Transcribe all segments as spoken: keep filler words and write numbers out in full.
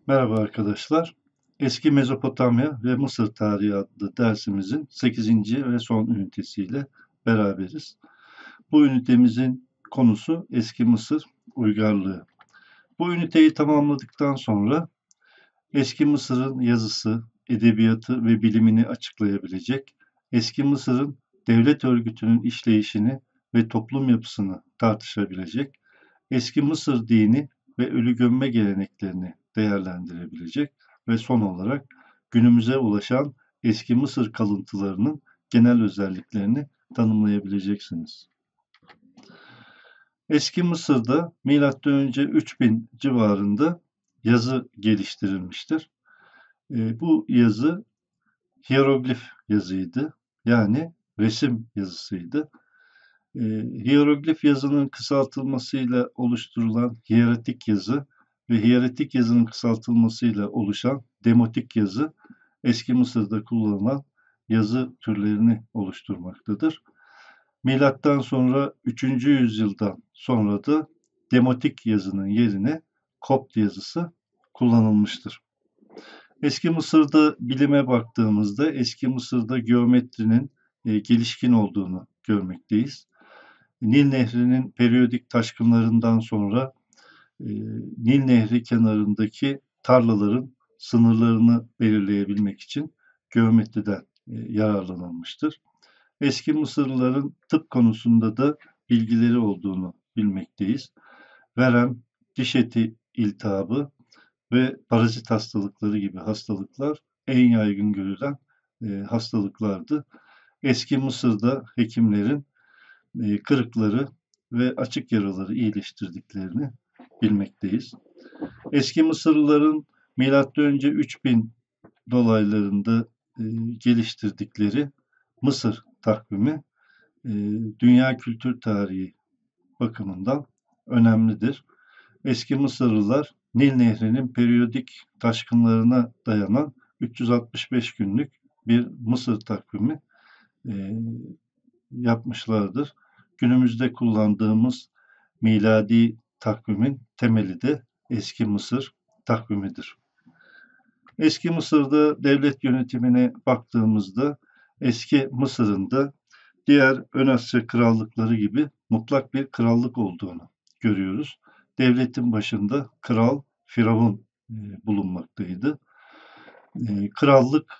Merhaba arkadaşlar. Eski Mezopotamya ve Mısır Tarihi adlı dersimizin sekizinci ve son ünitesiyle beraberiz. Bu ünitemizin konusu Eski Mısır uygarlığı. Bu üniteyi tamamladıktan sonra Eski Mısır'ın yazısı, edebiyatı ve bilimini açıklayabilecek, Eski Mısır'ın devlet örgütünün işleyişini ve toplum yapısını tartışabilecek, Eski Mısır dini ve ölü gömme geleneklerini değerlendirebilecek ve son olarak günümüze ulaşan eski Mısır kalıntılarının genel özelliklerini tanımlayabileceksiniz. Eski Mısır'da milattan önce üç bin civarında yazı geliştirilmiştir. E, bu yazı hieroglif yazıydı. Yani resim yazısıydı. E, Hieroglif yazının kısaltılmasıyla oluşturulan hieratik yazı ve hieratik yazının kısaltılmasıyla oluşan demotik yazı eski Mısır'da kullanılan yazı türlerini oluşturmaktadır. Milattan sonra üçüncü yüzyıldan sonra da demotik yazının yerine Kopt yazısı kullanılmıştır. Eski Mısır'da bilime baktığımızda eski Mısır'da geometrinin e, gelişkin olduğunu görmekteyiz. Nil Nehri'nin periyodik taşkınlarından sonra e, Nil Nehri kenarındaki tarlaların sınırlarını belirleyebilmek için geometriden e, yararlanılmıştır. Eski Mısırlıların tıp konusunda da bilgileri olduğunu bilmekteyiz. Verem, diş eti iltihabı ve parazit hastalıkları gibi hastalıklar en yaygın görülen e, hastalıklardı. Eski Mısır'da hekimlerin e, kırıkları ve açık yaraları iyileştirdiklerini bilmekteyiz. Eski Mısırlıların milattan önce üç bin dolaylarında e, geliştirdikleri Mısır takvimi e, dünya kültür tarihi bakımından önemlidir. Eski Mısırlılar Nil Nehri'nin periyodik taşkınlarına dayanan üç yüz altmış beş günlük bir Mısır takvimi e, yapmışlardır. Günümüzde kullandığımız miladi takvimin temeli de eski Mısır takvimidir. Eski Mısır'da devlet yönetimine baktığımızda eski Mısır'ın da diğer Ön Asya krallıkları gibi mutlak bir krallık olduğunu görüyoruz. Devletin başında kral, firavun e, bulunmaktaydı. E, krallık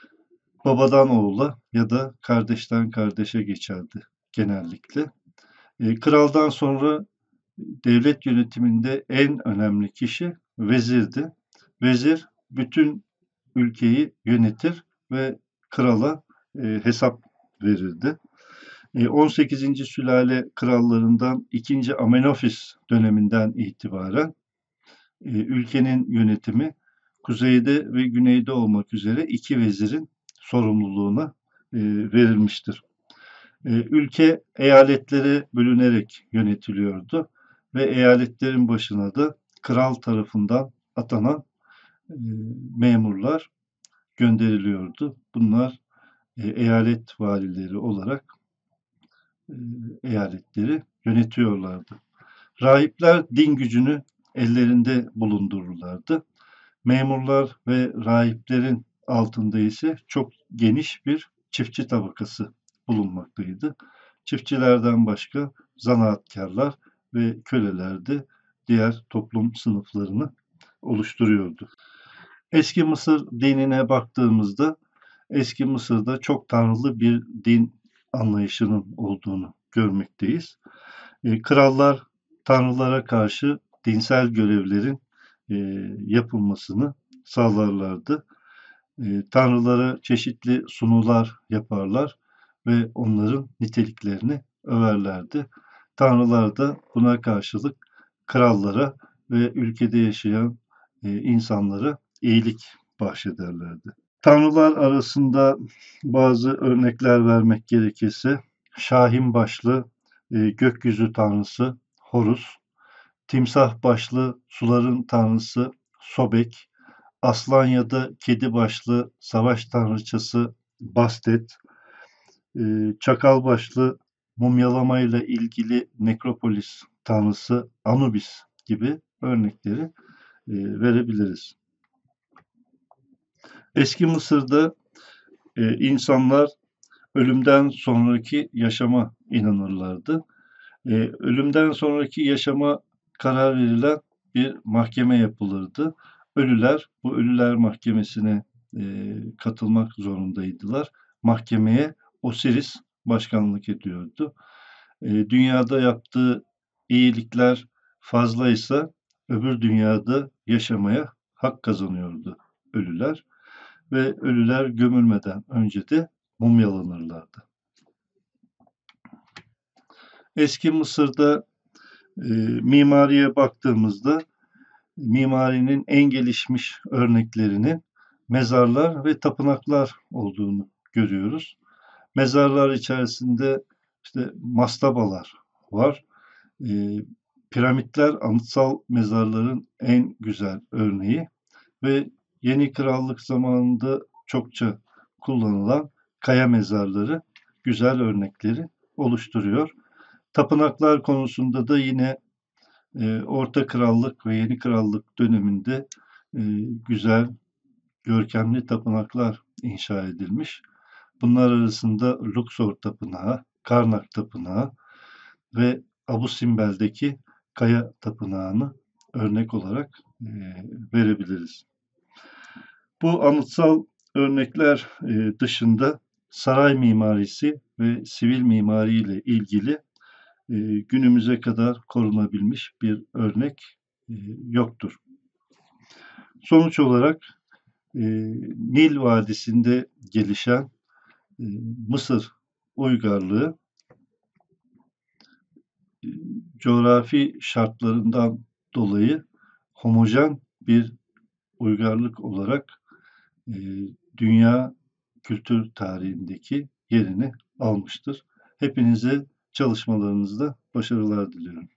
babadan oğula ya da kardeşten kardeşe geçerdi genellikle. E, kraldan sonra devlet yönetiminde en önemli kişi vezirdi. Vezir bütün ülkeyi yönetir ve krala e, hesap verirdi. E, on sekizinci sülale krallarından ikinci Amenofis döneminden itibaren e, ülkenin yönetimi kuzeyde ve güneyde olmak üzere iki vezirin sorumluluğuna e, verilmiştir. E, ülke eyaletlere bölünerek yönetiliyordu ve eyaletlerin başına da kral tarafından atanan e, memurlar gönderiliyordu. Bunlar e, eyalet valileri olarak e, eyaletleri yönetiyorlardı. Rahipler din gücünü ellerinde bulundururlardı. Memurlar ve rahiplerin altında ise çok geniş bir çiftçi tabakası bulunmaktaydı. Çiftçilerden başka zanaatkarlar ve köleler de diğer toplum sınıflarını oluşturuyordu. Eski Mısır dinine baktığımızda Eski Mısır'da çok tanrılı bir din anlayışının olduğunu görmekteyiz. E, krallar tanrılara karşı dinsel görevlerin e, yapılmasını sağlarlardı. E, tanrılara çeşitli sunular yaparlar ve onların niteliklerini överlerdi. Tanrılar da buna karşılık krallara ve ülkede yaşayan e, insanlara iyilik bahşederlerdi. Tanrılar arasında bazı örnekler vermek gerekirse Şahin başlı e, gökyüzü tanrısı Horus, timsah başlı suların tanrısı Sobek, aslan ya da kedi başlı savaş tanrıçası Bastet, e, çakal başlı mumyalamayla ilgili nekropolis tanrısı Anubis gibi örnekleri e, verebiliriz. Eski Mısır'da e, insanlar ölümden sonraki yaşama inanırlardı. E, ölümden sonraki yaşama karar verilen bir mahkeme yapılırdı. Ölüler bu ölüler mahkemesine e, katılmak zorundaydılar. Mahkemeye Osiris başkanlık ediyordu. E, dünyada yaptığı iyilikler fazlaysa öbür dünyada yaşamaya hak kazanıyordu ölüler ve ölüler gömülmeden önce de mumyalanırlardı. Eski Mısır'da e, mimariye baktığımızda mimarinin en gelişmiş örneklerinin mezarlar ve tapınaklar olduğunu görüyoruz. Mezarlar içerisinde işte mastabalar var. E, Piramitler anıtsal mezarların en güzel örneği ve Yeni Krallık zamanında çokça kullanılan kaya mezarları güzel örnekleri oluşturuyor. Tapınaklar konusunda da yine e, Orta Krallık ve Yeni Krallık döneminde e, güzel, görkemli tapınaklar inşa edilmiş. Bunlar arasında Luxor Tapınağı, Karnak Tapınağı ve Abu Simbel'deki Kaya Tapınağı'nı örnek olarak e, verebiliriz. Bu anıtsal örnekler e, dışında saray mimarisi ve sivil mimari ile ilgili e, günümüze kadar korunabilmiş bir örnek e, yoktur. Sonuç olarak e, Nil Vadisi'nde gelişen e, Mısır uygarlığı e, coğrafi şartlarından dolayı homojen bir uygarlık olarak e, dünya kültür tarihindeki yerini almıştır. Hepinize çalışmalarınızda başarılar diliyorum.